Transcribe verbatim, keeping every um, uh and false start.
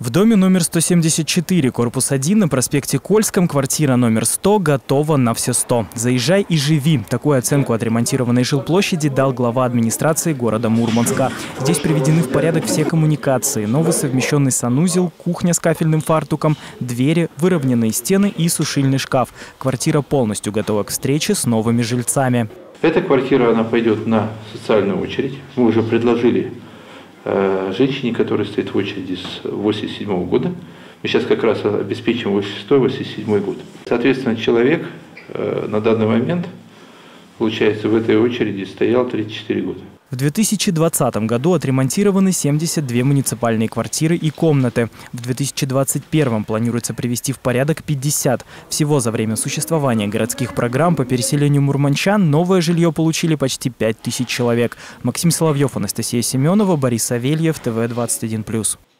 В доме номер сто семьдесят четыре, корпус один, на проспекте Кольском, квартира номер сто готова на все сто. Заезжай и живи. Такую оценку отремонтированной жилплощади дал глава администрации города Мурманска. Здесь приведены в порядок все коммуникации, новый совмещенный санузел, кухня с кафельным фартуком, двери, выровненные стены и сушильный шкаф. Квартира полностью готова к встрече с новыми жильцами. Эта квартира, она пойдет на социальную очередь. Мы уже предложили женщине, которая стоит в очереди с восемьдесят седьмого года. Мы сейчас как раз обеспечим восемьдесят шестой — восемьдесят седьмой год. Соответственно, человек на данный момент, получается, в этой очереди стоял тридцать четыре года. В две тысячи двадцатом году отремонтированы семьдесят две муниципальные квартиры и комнаты. В две тысячи двадцать первом планируется привести в порядок пятьдесят. Всего за время существования городских программ по переселению мурманчан новое жилье получили почти пять тысяч человек. Максим Соловьев, Анастасия Семенова, Борис Савельев, ТВ двадцать один плюс.